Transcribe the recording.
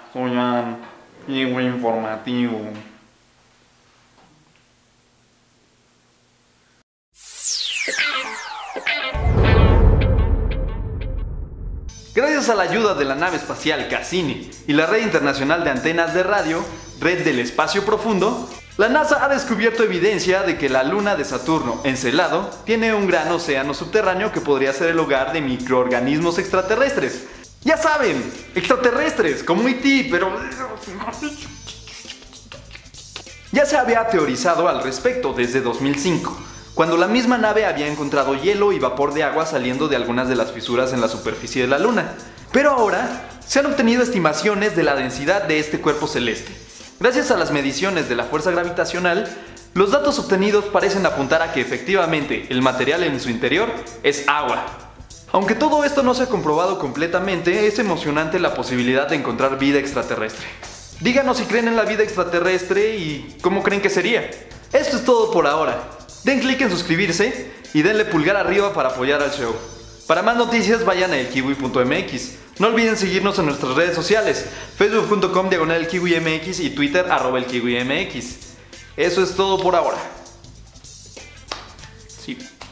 soy An, Kiwi Informativo. Gracias a la ayuda de la nave espacial Cassini y la Red Internacional de Antenas de Radio, Red del Espacio Profundo, la NASA ha descubierto evidencia de que la luna de Saturno, Encelado, tiene un gran océano subterráneo que podría ser el hogar de microorganismos extraterrestres. ¡Ya saben! ¡Extraterrestres! Como E.T., pero... Ya se había teorizado al respecto desde 2005, cuando la misma nave había encontrado hielo y vapor de agua saliendo de algunas de las fisuras en la superficie de la Luna. Pero ahora se han obtenido estimaciones de la densidad de este cuerpo celeste. Gracias a las mediciones de la fuerza gravitacional, los datos obtenidos parecen apuntar a que efectivamente el material en su interior es agua. Aunque todo esto no se ha comprobado completamente, es emocionante la posibilidad de encontrar vida extraterrestre. Díganos si creen en la vida extraterrestre y cómo creen que sería. Esto es todo por ahora. Den clic en suscribirse y denle pulgar arriba para apoyar al show. Para más noticias vayan a elkiwi.mx. No olviden seguirnos en nuestras redes sociales, facebook.com/elkiwimx y Twitter @elkiwimx. Eso es todo por ahora. Sí.